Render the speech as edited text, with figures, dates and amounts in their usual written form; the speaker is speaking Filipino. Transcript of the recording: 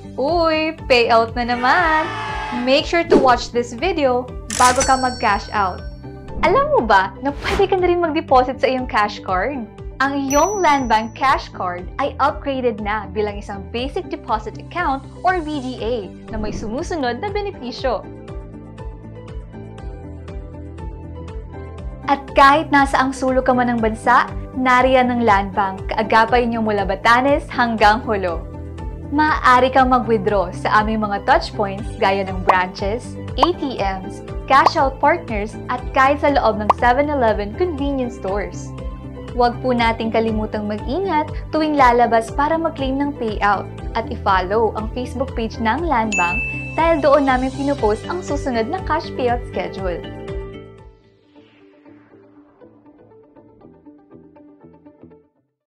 Uy, payout na naman! Make sure to watch this video bago ka mag-cash out. Alam mo ba na pwede ka na rin mag-deposit sa iyong cash card? Ang iyong Land Bank Cash Card ay upgraded na bilang isang Basic Deposit Account or BDA na may sumusunod na benepisyo. At kahit nasa ang sulok ka man ng bansa, nariyan ng Land Bank, kaagapay niyo mula Batanes hanggang Jolo. Maaari kang mag-withdraw sa aming mga touchpoints gaya ng branches, ATMs, cash-out partners at kahit sa loob ng 7-Eleven convenience stores. Huwag po nating kalimutang mag-ingat tuwing lalabas para mag-claim ng payout at i-follow ang Facebook page ng Land Bank dahil doon namin pinupost ang susunod na cash payout schedule.